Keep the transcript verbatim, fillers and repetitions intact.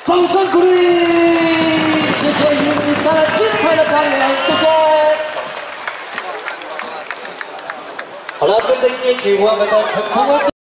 掌声鼓励，谢谢与你带来精彩的表演，谢谢。好了，跟着音乐曲，我们的陈崇文。